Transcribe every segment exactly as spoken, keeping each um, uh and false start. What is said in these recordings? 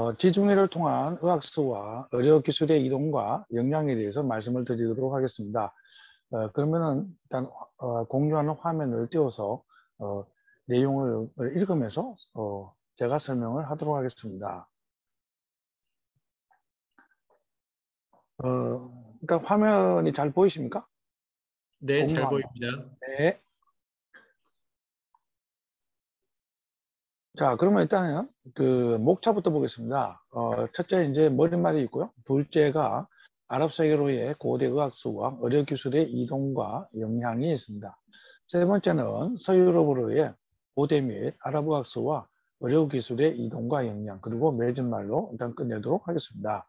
어, 지중해를 통한 의학서와 의료기술의 이동과 영향에 대해서 말씀을 드리도록 하겠습니다. 어, 그러면은 일단 어, 공유하는 화면을 띄워서 어, 내용을 읽으면서 어, 제가 설명을 하도록 하겠습니다. 어, 그러니까 화면이 잘 보이십니까? 네, 공유 잘 화면. 보입니다. 네. 자, 그러면 일단은 그 목차부터 보겠습니다. 어, 첫째 이제 머릿말이 있고요. 둘째가 아랍 세계로의 고대 의학수와 의료기술의 이동과 영향이 있습니다. 세 번째는 서유럽으로의 고대 및 아랍 의학수와 의료기술의 이동과 영향, 그리고 맺은말로 일단 끝내도록 하겠습니다.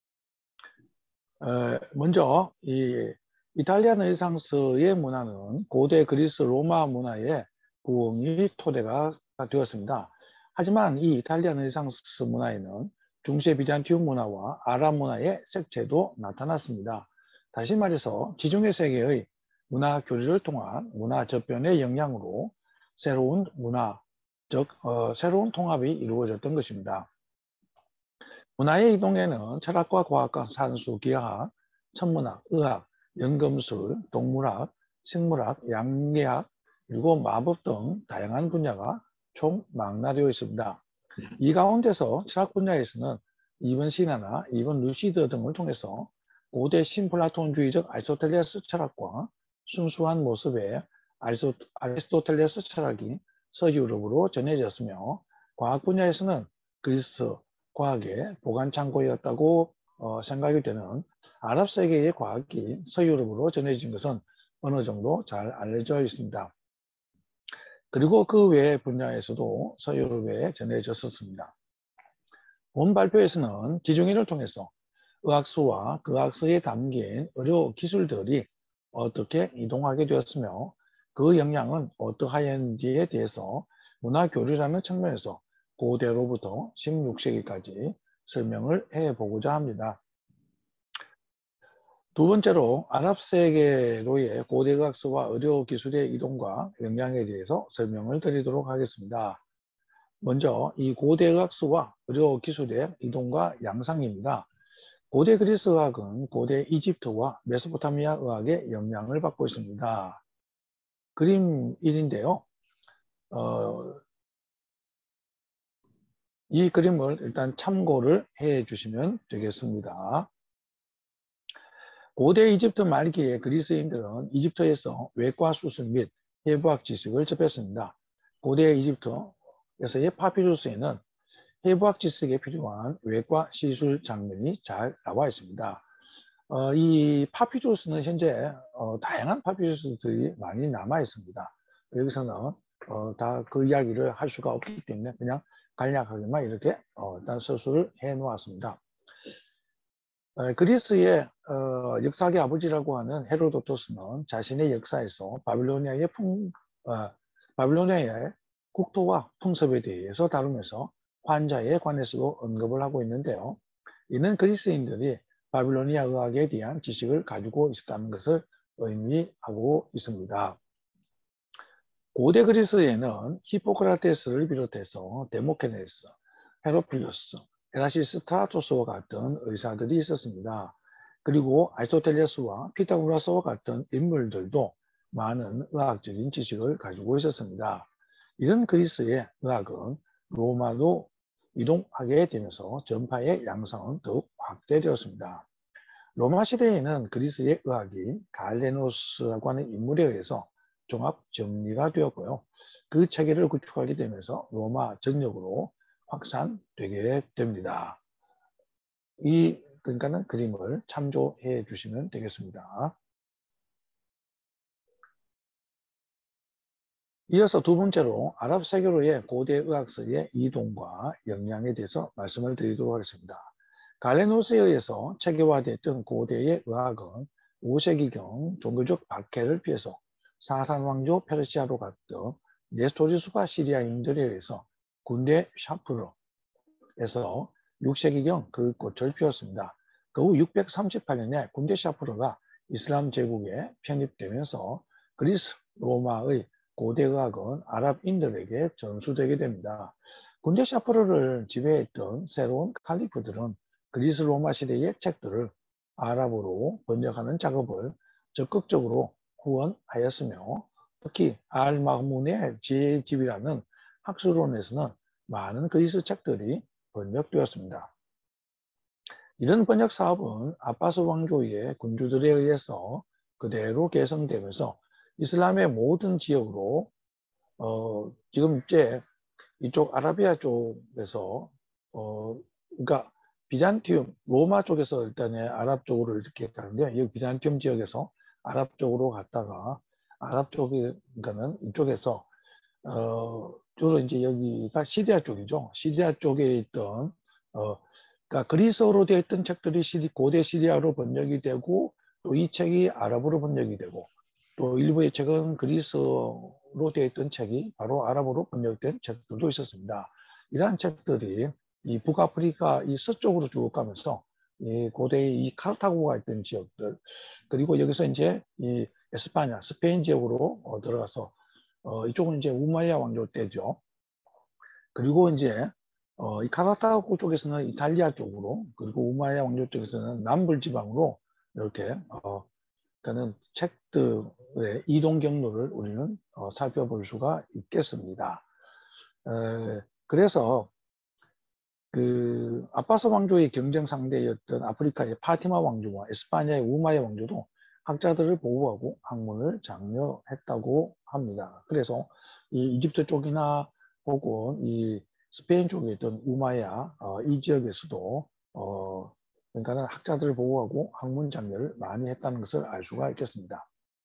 어, 먼저 이 이탈리안 의상스의 문화는 고대 그리스 로마 문화의 부흥이 토대가 되었습니다. 하지만 이 이탈리안 의상스 문화에는 중세 비잔티움 문화와 아랍 문화의 색채도 나타났습니다. 다시 말해서 지중해 세계의 문화 교류를 통한 문화 접변의 영향으로 새로운 문화, 즉 어, 새로운 통합이 이루어졌던 것입니다. 문화의 이동에는 철학과 과학과 산수, 기하학, 천문학, 의학, 연금술, 동물학, 식물학, 양리학, 그리고 마법 등 다양한 분야가 총망라되어 있습니다. 이 가운데서 철학 분야에서는 이번 시나나 이번 루시드 등을 통해서 고대 신플라톤주의적 아리스토텔레스 철학과 순수한 모습의 아리스토텔레스 철학이 서유럽으로 전해졌으며, 과학 분야에서는 그리스 과학의 보관 창고였다고 어, 생각이 되는 아랍 세계의 과학이 서유럽으로 전해진 것은 어느 정도 잘 알려져 있습니다. 그리고 그 외의 분야에서도 서유럽에 전해졌었습니다. 본 발표에서는 지중해를 통해서 의학수와 그 의학서에 담긴 의료 기술들이 어떻게 이동하게 되었으며 그 영향은 어떠하였는지에 대해서 문화교류라는 측면에서 고대로부터 십육 세기까지 설명을 해보고자 합니다. 두 번째로 아랍 세계로의 고대 의학서와 의료 기술의 이동과 영향에 대해서 설명을 드리도록 하겠습니다. 먼저 이 고대 의학서와 의료 기술의 이동과 양상입니다. 고대 그리스 의학은 고대 이집트와 메소포타미아 의학의 영향을 받고 있습니다. 그림 일인데요. 어, 이 그림을 일단 참고를 해 주시면 되겠습니다. 고대 이집트 말기에 그리스인들은 이집트에서 외과 수술 및 해부학 지식을 접했습니다. 고대 이집트에서의 파피루스에는 해부학 지식에 필요한 외과 시술 장면이 잘 나와 있습니다. 어, 이 파피루스는 현재 어, 다양한 파피루스들이 많이 남아 있습니다. 여기서는 어, 다 그 이야기를 할 수가 없기 때문에 그냥 간략하게만 이렇게 어, 일단 서술을 해 놓았습니다. 어, 그리스의 어, 역사의 아버지라고 하는 헤로도토스는 자신의 역사에서 바빌로니아의 풍, 어, 바빌로니아의 국토와 풍습에 대해서 다루면서 환자에 관해서도 언급을 하고 있는데요. 이는 그리스인들이 바빌로니아 의학에 대한 지식을 가지고 있었다는 것을 의미하고 있습니다. 고대 그리스에는 히포크라테스를 비롯해서 데모케네스, 헤로필루스, 에라시스트라토스와 같은 의사들이 있었습니다. 그리고 아리스토텔레스와 피타고라스와 같은 인물들도 많은 의학적인 지식을 가지고 있었습니다. 이런 그리스의 의학은 로마로 이동하게 되면서 전파의 양상은 더욱 확대되었습니다. 로마 시대에는 그리스의 의학인 갈레노스라고 하는 인물에 의해서 종합 정리가 되었고요. 그 체계를 구축하게 되면서 로마 전역으로 확산되게 됩니다. 이 그러니까는 그림을 참조해 주시면 되겠습니다. 이어서 두 번째로 아랍 세계로의 고대 의학서의 이동과 영향에 대해서 말씀을 드리도록 하겠습니다. 갈레노스에 의해서 체계화됐던 고대의 의학은 오 세기경 종교적 박해를 피해서 사산왕조 페르시아로 갔던 네스토리수가 시리아인들에 의해서 군대 샤프르에서 육 세기경 그 꽃을 피웠습니다. 그 후 육백삼십팔 년에 군대 샤프르가 이슬람 제국에 편입되면서 그리스 로마의 고대 의학은 아랍인들에게 전수되게 됩니다. 군대 샤프르를 지배했던 새로운 칼리프들은 그리스 로마 시대의 책들을 아랍어로 번역하는 작업을 적극적으로 후원하였으며 특히 알-마문의 제집이라는 학술원에서는 많은 그리스 책들이 번역되었습니다. 이런 번역 사업은 아바스 왕조의 군주들에 의해서 그대로 개성되면서 이슬람의 모든 지역으로 어, 지금 이제 이쪽 아라비아 쪽에서 어, 그러니까 비잔티움 로마 쪽에서 일단은 아랍 쪽으로 이렇게 가는데 이 비잔티움 지역에서 아랍 쪽으로 갔다가 아랍 쪽에 그러니까는 이쪽에서 어, 주로 이제 여기가 시리아 쪽이죠. 시리아 쪽에 있던 어, 그러니까 그리스어로 되어 있던 책들이 시리, 고대 시리아로 번역이 되고 또 이 책이 아랍어로 번역이 되고 또 일부의 책은 그리스어로 되어 있던 책이 바로 아랍어로 번역된 책들도 있었습니다. 이러한 책들이 이 북아프리카 이 서쪽으로 쭉 가면서 이 고대의 이 카르타고가 있던 지역들 그리고 여기서 이제 이 에스파냐 스페인 지역으로 어, 들어가서 어, 이쪽은 이제 우마이야 왕조 때죠. 그리고 이제 어, 이 카르타고 쪽에서는 이탈리아 쪽으로 그리고 우마이야 왕조 쪽에서는 남불 지방으로 이렇게 어, 그러니까는 책들의 이동 경로를 우리는 어, 살펴볼 수가 있겠습니다. 에, 그래서 그 아바스 왕조의 경쟁 상대였던 아프리카의 파티마 왕조와 에스파냐의 우마이야 왕조도 학자들을 보호하고 학문을 장려했다고 합니다. 그래서 이 이집트 쪽이나 혹은 이 스페인 쪽에 있던 우마이야 어, 이 지역에서도 어, 그러니까는 학자들을 보호하고 학문 장려를 많이 했다는 것을 알 수가 있겠습니다.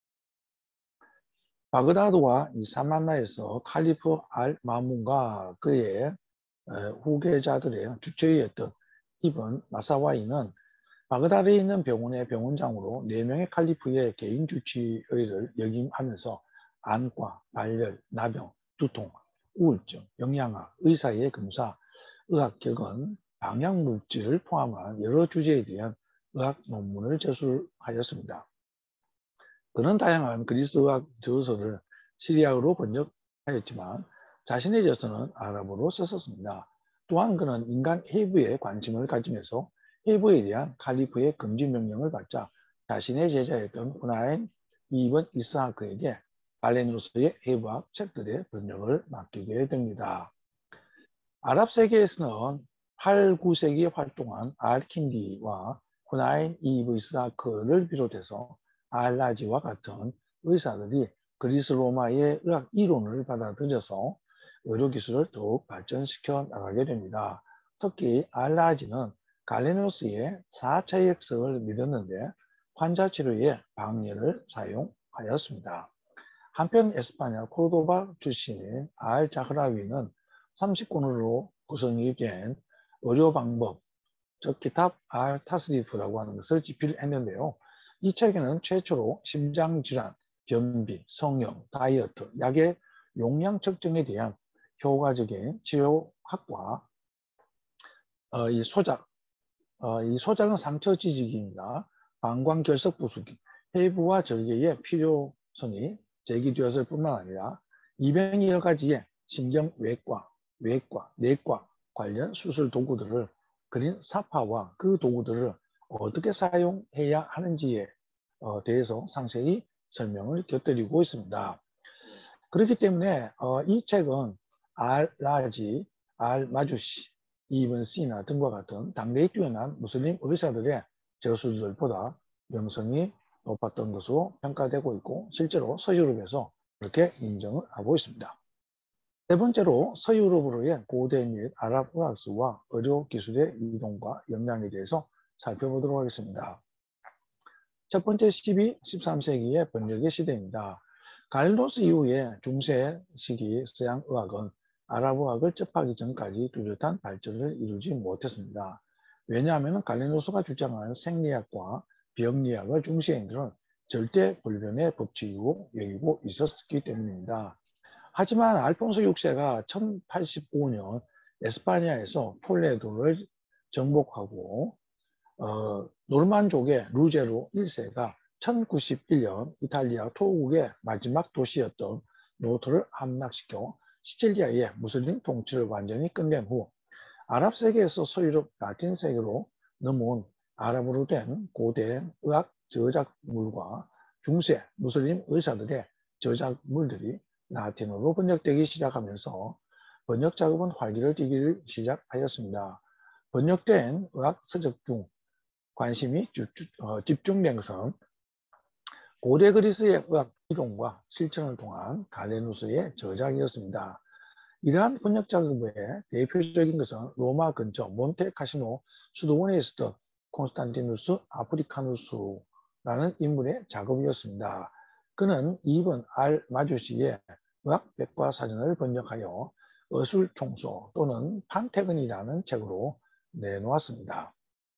바그다드와 이 사만나에서 칼리프 알 마문과 그의 후계자들의 주체였던 이븐 마사와이는 바그다드에 있는 병원의 병원장으로 네 명의 칼리프의 개인 주치의를 역임하면서 안과, 발열, 나병, 두통, 우울증, 영양학, 의사의 검사, 의학격언, 방향물질을 포함한 여러 주제에 대한 의학 논문을 제출하였습니다. 그는 다양한 그리스 의학 저서를 시리아어로 번역하였지만 자신의 저서는 아랍어로 썼었습니다. 또한 그는 인간 해부에 관심을 가지면서 해부에 대한 칼리프의 금지 명령을 받자 자신의 제자였던 후나인 이븐 이스하크에게 발레누스의 해부학 책들의 번역을 맡기게 됩니다. 아랍 세계에서는 팔, 구 세기에 활동한 알킨디와 후나인 이브 이스하크를 비롯해서 알라지와 같은 의사들이 그리스 로마의 의학 이론을 받아들여서 의료기술을 더욱 발전시켜 나가게 됩니다. 특히 알라지는 갈레노스의 사차역성을 믿었는데 환자 치료에 방예를 사용하였습니다. 한편 에스파냐 코르도바 출신인 알 자흐라위는 삼십 권으로 구성이 된 의료 방법, 즉 기탑 알 타스리프라고 하는 것을 집필했는데요. 이 책에는 최초로 심장질환, 변비, 성형, 다이어트, 약의 용량 측정에 대한 효과적인 치료학과 어, 이 소작, 어, 이 소작은 상처 지지기입니다. 방광결석 부수기, 해부와 절개의 필요성이 제기되었을 뿐만 아니라 이백여 가지의 신경외과, 외과, 내과 관련 수술 도구들을 그린 사파와 그 도구들을 어떻게 사용해야 하는지에 어, 대해서 상세히 설명을 곁들이고 있습니다. 그렇기 때문에 어, 이 책은 알-라지, 알-마주시, 이븐 시나 등과 같은 당대에 뛰어난 무슬림 의사들의 저술들보다 명성이 높았던 것으로 평가되고 있고 실제로 서유럽에서 그렇게 인정을 하고 있습니다. 세 번째로 서유럽으로의 고대 및 아랍 의학수와 의료 기술의 이동과 영향에 대해서 살펴보도록 하겠습니다. 첫 번째 십이, 십삼 세기의 번역의 시대입니다. 갈로스 이후에 중세 시기 서양 의학은 아랍 의학을 접하기 전까지 뚜렷한 발전을 이루지 못했습니다. 왜냐하면 갈레노스가 주장한 생리학과 병리학을 중시인들은 절대 불변의 법칙이고 여기고 있었기 때문입니다. 하지만 알폰소 육 세가 천팔십오 년 에스파냐에서 톨레도를 정복하고 어, 노르만족의 루제로 일 세가 천구십일 년 이탈리아 토국의 마지막 도시였던 노트를 함락시켜 시칠리아의 무슬림 통치를 완전히 끝낸 후 아랍 세계에서 서유럽 라틴 세계로 넘어온 아랍어로 된 고대 의학 저작물과 중세 무슬림 의사들의 저작물들이 라틴어로 번역되기 시작하면서 번역 작업은 활기를 띠기 시작하였습니다. 번역된 의학 서적 중 관심이 집중된 것은 고대 그리스의 의학 이론과 실천을 통한 갈레누스의 저작이었습니다. 이러한 번역 작업의 대표적인 것은 로마 근처 몬테 카시노 수도원에 있었던 콘스탄티누스 아프리카누스라는 인물의 작업이었습니다. 그는 이븐 알 마주시의 의학 백과사전을 번역하여 어술총소 또는 판테근이라는 책으로 내놓았습니다.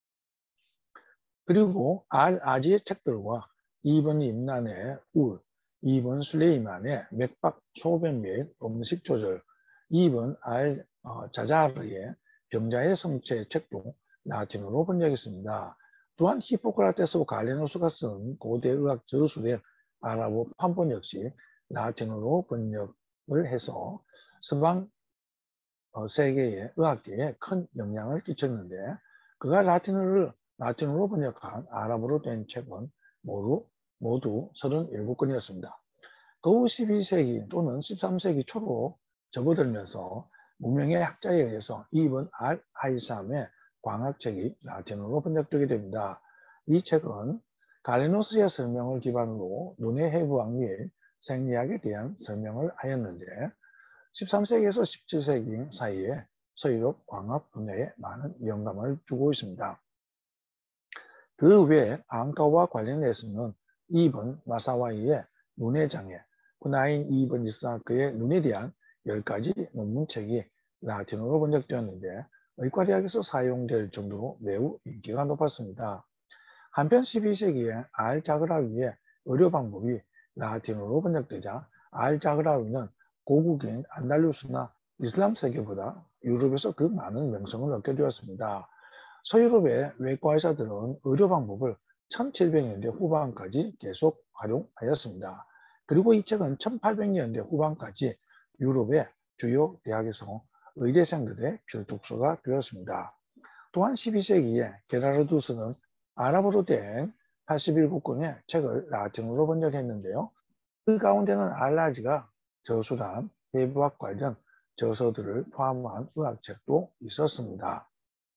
그리고 알 아지의 책들과 이븐 임난의 울, 이븐 술레이만의 맥박 소변 및 음식 조절, 이븐 알 자자르의 병자의 성체 책도 라틴어로 번역했습니다. 또한 히포크라테스와 갈레노스가 쓴 고대 의학 저술의 아랍어 판본 역시 라틴어로 번역을 해서 서방 세계의 의학계에 큰 영향을 끼쳤는데 그가 라틴어를 라틴어로 번역한 아랍어로 된 책은 모두, 모두 서른일곱 권이었습니다. 그 후 십이 세기 또는 십삼 세기 초로 접어들면서 무명의 학자에 의해서 이븐 알 하이삼의 광학책이 라틴어로 번역되게 됩니다. 이 책은 갈레노스의 설명을 기반으로 눈의 해부학 및 생리학에 대한 설명을 하였는데 십삼 세기에서 십칠 세기 사이에 서유럽 광학 분야에 많은 영감을 주고 있습니다. 그 외에 안과와 관련해서는 이븐 마사와이의 눈의 장애, 후나인 이븐 이스하크의 눈에 대한 열 가지 논문책이 라틴어로 번역되었는데 의과대학에서 사용될 정도로 매우 인기가 높았습니다. 한편 십이 세기에 알자그라위의 의료 방법이 라틴어로 번역되자 알자그라위는 고국인 안달루스나 이슬람 세계보다 유럽에서 그 많은 명성을 얻게 되었습니다. 서유럽의 외과의사들은 의료 방법을 천칠백 년대 후반까지 계속 활용하였습니다. 그리고 이 책은 천팔백 년대 후반까지 유럽의 주요 대학에서 의대생들의 필독서가 되었습니다. 또한 십이 세기에 게라르두스는 아랍어로 된 팔십칠 권의 책을 라틴어로 번역했는데요. 그 가운데는 알라지가 저술한 해부학 관련 저서들을 포함한 의학책도 있었습니다.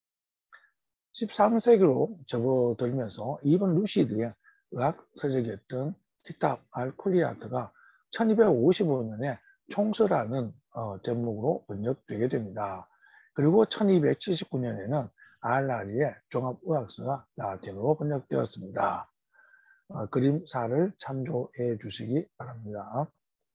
십삼 세기로 접어들면서 이븐 루시드의 의학 서적이었던 키탑 알-쿨리아트가 천이백오십오 년에 총서라는 어, 제목으로 번역되게 됩니다. 그리고 천이백칠십구 년에는 알라리의 종합의학서가 라틴어로 번역되었습니다. 어, 그림사를 참조해 주시기 바랍니다.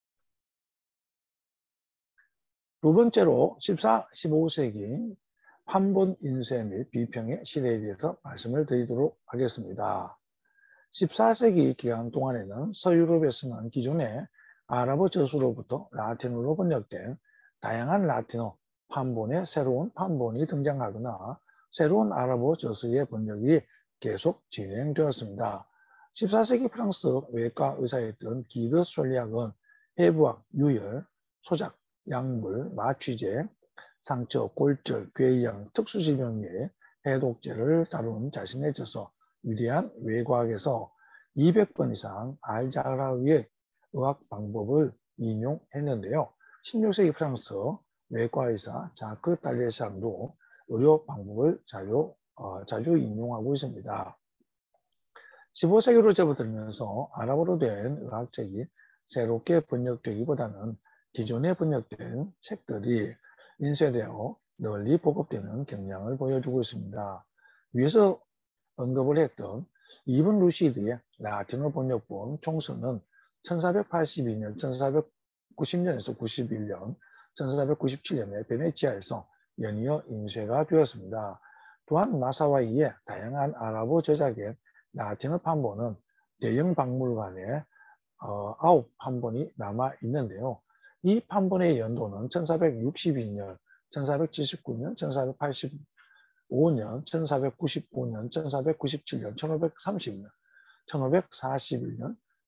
두 번째로 십사, 십오 세기 판본 인쇄 및 비평의 시대에 대해서 말씀을 드리도록 하겠습니다. 십사 세기 기간 동안에는 서유럽에서는 기존의 아랍어 저수로부터 라틴어로 번역된 다양한 라틴어 판본의 새로운 판본이 등장하거나 새로운 아랍어 저서의 번역이 계속 진행되었습니다. 십사 세기 프랑스 외과 의사였던 기드 솔리악은 해부학, 유혈, 소작, 약물, 마취제, 상처, 골절, 궤양, 특수질병 및 해독제를 다룬 자신의 저서 위대한 외과학에서 이백 번 이상 알자그라위의 의학 방법을 인용했는데요. 십육 세기 프랑스 외과의사 자크 달레샹도 의료 방법을 자주, 어, 자주 인용하고 있습니다. 십오 세기로 접어들면서 아랍어로 된 의학책이 새롭게 번역되기보다는 기존에 번역된 책들이 인쇄되어 널리 보급되는 경향을 보여주고 있습니다. 위에서 언급을 했던 이븐 루시드의 라틴어 번역본 총서는 천사백팔십이 년, 천사백구십 년에서 구십일 년, 천사백구십칠 년에 베네치아에서 연이어 인쇄가 되었습니다. 또한 마사와이의 다양한 아랍어 저작의 라틴어 판본은 대형 박물관에 어, 아홉 판본이 남아 있는데요. 이 판본의 연도는 천사백육십이 년, 천사백칠십구 년, 천사백팔십오 년, 천사백구십오 년, 천사백구십칠 년, 천오백삼십 년, 천오백사십일 년,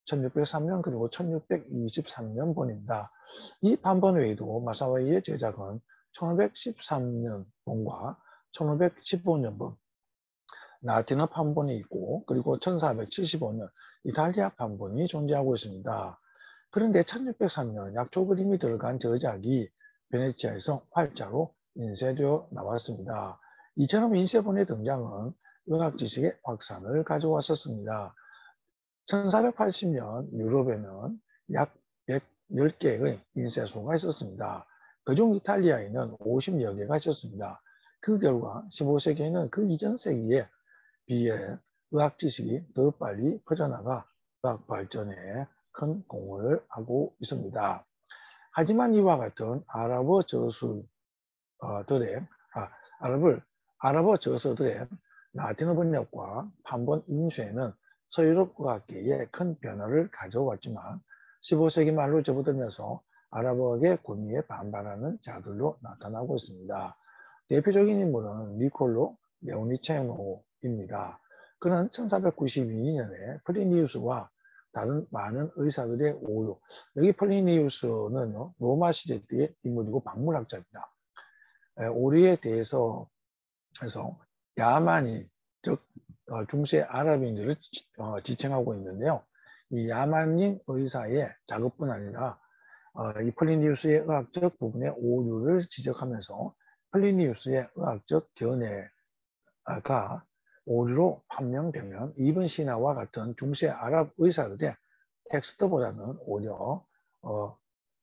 천육백삼 년 그리고 천육백이십삼 년본입니다. 이 판본 외에도 마사와이의 제작은 천오백십삼 년본과 천오백십오 년본 라틴어 판본이 있고 그리고 천사백칠십오 년 이탈리아 판본이 존재하고 있습니다. 그런데 천육백삼 년 약초 그림이 들어간 저작이 베네치아에서 활자로 인쇄되어 나왔습니다. 이처럼 인쇄본의 등장은 의학 지식의 확산을 가져왔었습니다. 천사백팔십 년 유럽에는 약 백십 개의 인쇄소가 있었습니다. 그중 이탈리아에는 오십여 개가 있었습니다. 그 결과 십오 세기에는 그 이전 세기에 비해 의학 지식이 더 빨리 퍼져나가 의학 발전에 큰 공을 하고 있습니다. 하지만 이와 같은 아랍어 저술들의 아, 아랍을, 아랍어 저서들의 라틴어 번역과 판본 인쇄는 서유럽 의학계에 큰 변화를 가져왔지만 십오 세기 말로 접어들면서 아랍어학의 권위에 반발하는 자들로 나타나고 있습니다. 대표적인 인물은 니콜로 레오니체노입니다. 그는 천사백구십이 년에 플리니우스와 다른 많은 의사들의 오류, 여기 플리니우스는 로마 시대 때의 인물이고 박물학자입니다. 오류에 대해서 해서 야만이, 즉 중세 아랍인들을 지칭하고 있는데요. 이 야만인 의사의 작업뿐 아니라 이 플리니우스의 의학적 부분의 오류를 지적하면서 플리니우스의 의학적 견해가 오류로 판명되면 이븐 시나와 같은 중세 아랍 의사들의 텍스트보다는 오히려 어,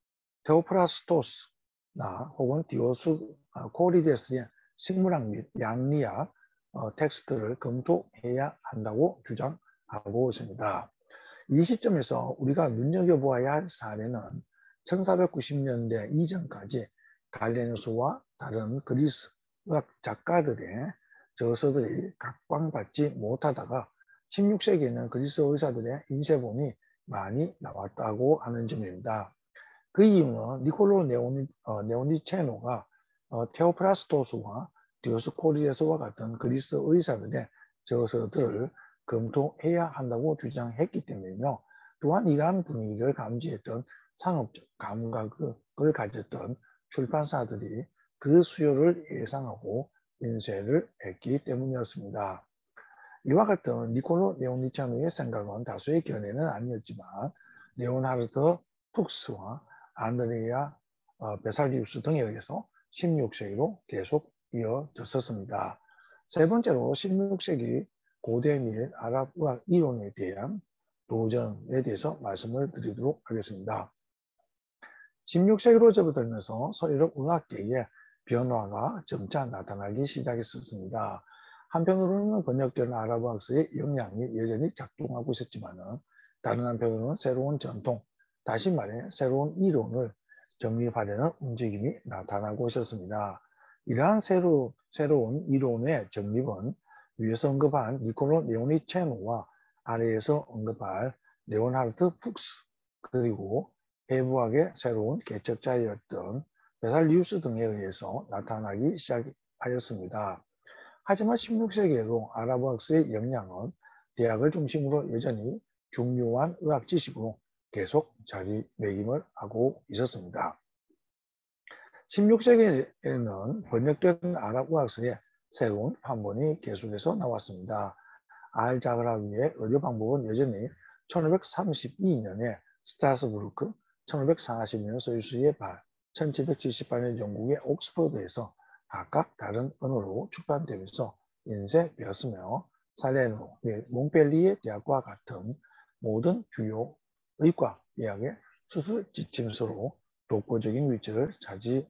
테오프라스토스나 혹은 디오스 코리데스의 식물학 및 양리학 어, 텍스트를 검토해야 한다고 주장하고 있습니다. 이 시점에서 우리가 눈여겨보아야 할 사례는 천사백구십 년대 이전까지 갈레누스와 다른 그리스 의학 작가들의 저서들이 각광받지 못하다가 십육 세기에는 그리스 의사들의 인쇄본이 많이 나왔다고 하는 점입니다. 그 이유는 니콜로 네오니, 어, 네오니체노가 어, 테오프라스토스와 디오스코리데스와 같은 그리스 의사들의 저서들을 검토해야 한다고 주장했기 때문이며 또한 이러한 분위기를 감지했던 상업적 감각을 가졌던 출판사들이 그 수요를 예상하고 인쇄를 했기 때문이었습니다. 이와 같은 니콜로 네오니체노의 생각은 다수의 견해는 아니었지만 레오나르도 푹스와 안드레아 어, 베살리우스 등에 의해서 십육 세기로 계속 이어졌었습니다. 세 번째로 십육 세기 고대 및 아랍 의학 이론에 대한 도전에 대해서 말씀을 드리도록 하겠습니다. 십육 세기로 접어들면서 서유럽 의학계의 변화가 점차 나타나기 시작했었습니다. 한편으로는 번역된 아랍어학서의 영향이 여전히 작동하고 있었지만 다른 한편으로는 새로운 전통, 다시 말해 새로운 이론을 정립하려는 움직임이 나타나고 있었습니다. 이러한 새로, 새로운 이론의 정립은 위에서 언급한 니콜로 네오니체노와 아래에서 언급할 레오나르드 푹스 그리고 해부학의 새로운 개척자였던 베살리우스 등에 의해서 나타나기 시작하였습니다. 하지만 십육 세기에도 아랍어학서의 영향은 대학을 중심으로 여전히 중요한 의학 지식으로 계속 자리매김을 하고 있었습니다. 십육 세기에는 번역된 아랍 의학서의 새로운 판본이 계속해서 나왔습니다. 알자그라비의 의료 방법은 여전히 천오백삼십이 년에 스트라스부르크, 천오백사십 년 스위스의 발, 천칠백칠십팔 년 영국의 옥스퍼드에서 각각 다른 언어로 출판되면서 인쇄되었으며 살레르노 및 몽펠리에 대학과 같은 모든 주요 의과 대학의 수술 지침서로 독보적인 위치를 차지해서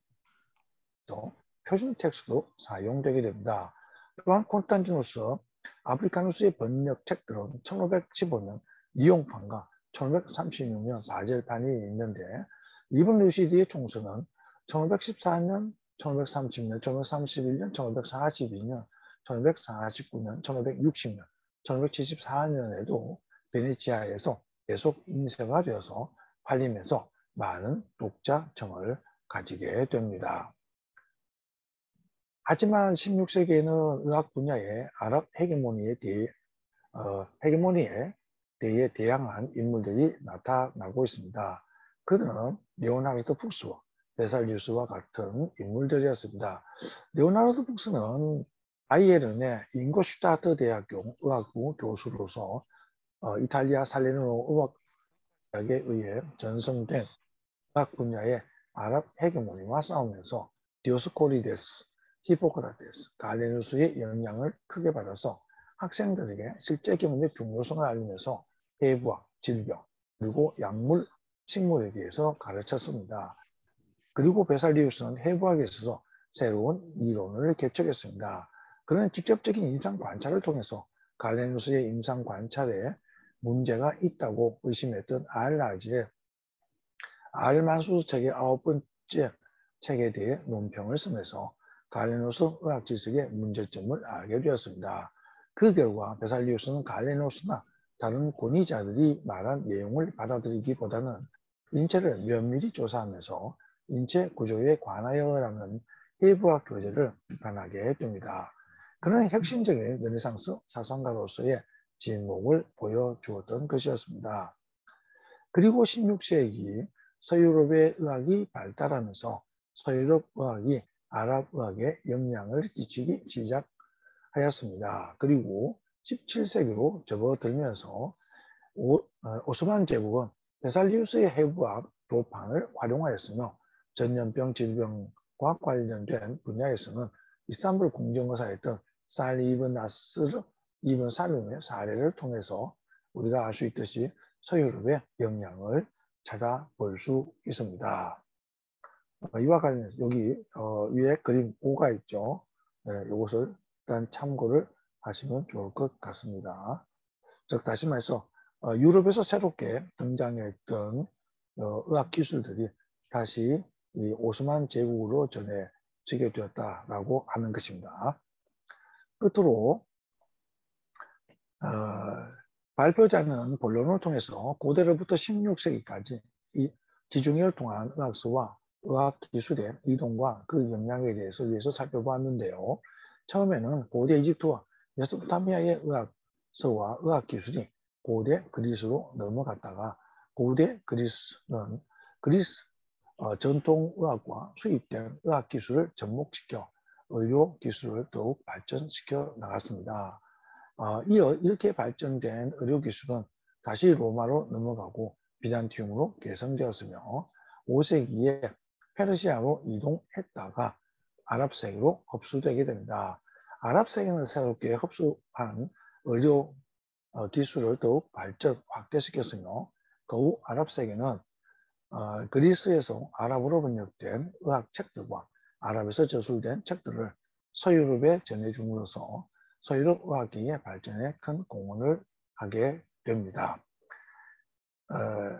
표준 텍스트로 사용되게 됩니다. 또한 콘스탄티누스 아프리카누스의 번역책들은 천오백십오 년 리옹판과 천오백삼십육 년 바젤판이 있는데 이븐 루시드의 총서는 천오백십사 년, 천오백삼십 년, 천오백삼십일 년, 천오백사십이 년, 천오백사십구 년, 천오백육십 년, 천오백칠십사 년에도 베네치아에서 계속 인쇄가 되어서 팔리면서 많은 독자층을 가지게 됩니다. 하지만 십육 세기에는 의학 분야의 아랍 헤게모니에 대해, 어, 헤게모니에 때에 다양한 인물들이 나타나고 있습니다. 그들은 레오나르도 푹스와 베살리우스와 같은 인물들이었습니다. 레오나르도 푹스는 바이에른의 잉고슈타트 대학교 의학부 교수로서 어, 이탈리아 살레르노 의학에 의해 전성된 의학 분야의 아랍 헤게모니와 싸우면서 디오스코리데스, 히포크라테스, 갈레누스의 영향을 크게 받아서 학생들에게 실제 경험의 중요성을 알리면서 해부학, 질병, 그리고 약물, 식물에 대해서 가르쳤습니다. 그리고 베살리우스는 해부학에 있어서 새로운 이론을 개척했습니다. 그는 직접적인 임상 관찰을 통해서 갈레누스의 임상 관찰에 문제가 있다고 의심했던 알라지의 알만수 책의 아홉 번째 책에 대해 논평을 쓰면서 갈레누스 의학 지식의 문제점을 알게 되었습니다. 그 결과 베살리우스는 갈레누스나 다른 권위자들이 말한 내용을 받아들이기보다는 인체를 면밀히 조사하면서 인체 구조에 관하여라는 해부학 교재를 비판하게 됩니다. 그는 혁신적인 르네상스 사상가로서의 진목을 보여주었던 것이었습니다. 그리고 십육 세기 서유럽의 의학이 발달하면서 서유럽 의학이 아랍 의학에 영향을 끼치기 시작하였습니다. 그리고 십칠 세기로 접어들면서 오, 어, 오스만 제국은 베살리우스의 해부학 도판을 활용하였으며 전염병 질병과 관련된 분야에서는 이스탄불 궁정의사였던 살리 이븐 나스르 이븐 살룸의 사례를 통해서 우리가 알 수 있듯이 서유럽의 영향을 찾아볼 수 있습니다. 어, 이와 관련해서 여기 어, 위에 그림 오가 있죠. 네, 이것을 일단 참고를 하시면 좋을 것 같습니다. 즉 다시 말해서 어, 유럽에서 새롭게 등장했던 어, 의학 기술들이 다시 이 오스만 제국으로 전해지게 되었다라고 하는 것입니다. 끝으로 어, 발표자는 본론을 통해서 고대로부터 십육 세기까지 이 지중해를 통한 의학서와 의학 기술의 이동과 그 영향에 대해서 위해서 살펴보았는데요. 처음에는 고대 이집트와 메소포타미아의 의학서와 의학 기술이 고대 그리스로 넘어갔다가 고대 그리스는 그리스 어, 전통의학과 수입된 의학 기술을 접목시켜 의료 기술을 더욱 발전시켜 나갔습니다. 어, 이어 이렇게 발전된 의료기술은 다시 로마로 넘어가고 비잔티움으로 개성되었으며 오 세기에 페르시아로 이동했다가 아랍 세계로 흡수되게 됩니다. 아랍 세계는 새롭게 흡수한 의료 어, 기술을 더욱 발전, 확대시켰으며 그 아랍 세계는 어, 그리스에서 아랍어로 번역된 의학책들과 아랍에서 저술된 책들을 서유럽에 전해줌으로써 서유럽 의학계의 발전에 큰 공헌을 하게 됩니다. 어,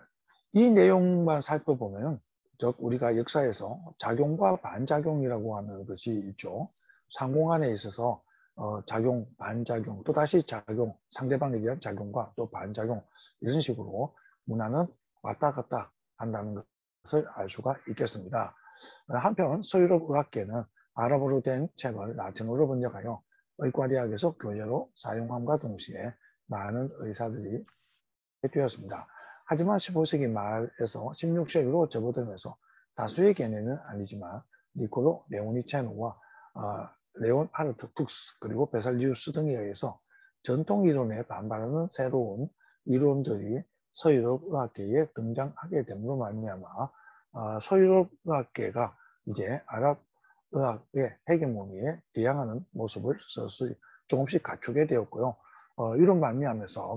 이 내용만 살펴보면 즉 우리가 역사에서 작용과 반작용이라고 하는 것이 있죠. 상공안에 있어서 어, 작용, 반작용, 또다시 작용, 상대방에 대한 작용과 또 반작용 이런 식으로 문화는 왔다 갔다 한다는 것을 알 수가 있겠습니다. 한편 서유럽 의학계는 아랍어로 된 책을 라틴어로 번역하여 의과대학에서 교재로 사용함과 동시에 많은 의사들이 되었습니다. 하지만 십오 세기 말에서 십육 세기로 접어들면서 다수의 견해는 아니지만 니콜로 레오니체노와 어, 레온 하르트 푹스 그리고 베살리우스 등에 의해서 전통 이론에 반발하는 새로운 이론들이 서유럽 의학계에 등장하게 됨으로 말미암아 어, 서유럽 의학계가 이제 아랍 의학의 헤게모니에 대항하는 모습을 서서히 조금씩 갖추게 되었고요. 어, 이런 말미암아서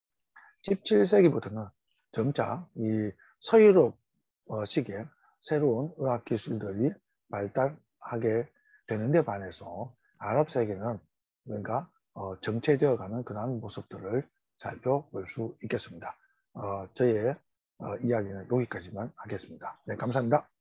십칠 세기부터는 점차 이 서유럽 식의 새로운 의학 기술들이 발달하게 되는데 반해서 아랍 세계는 뭔가 어, 정체되어가는 그런 모습들을 살펴볼 수 있겠습니다. 어, 저의 어, 이야기는 여기까지만 하겠습니다. 네, 감사합니다.